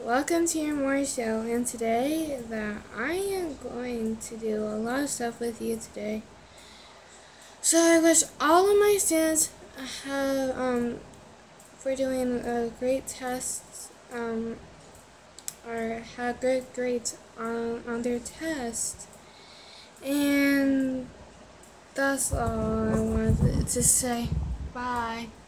Welcome to your more show, and today that I am going to do a lot of stuff with you today. So I wish all of my students have for doing great tests or had good grades on their test, and that's all I wanted to say. Bye.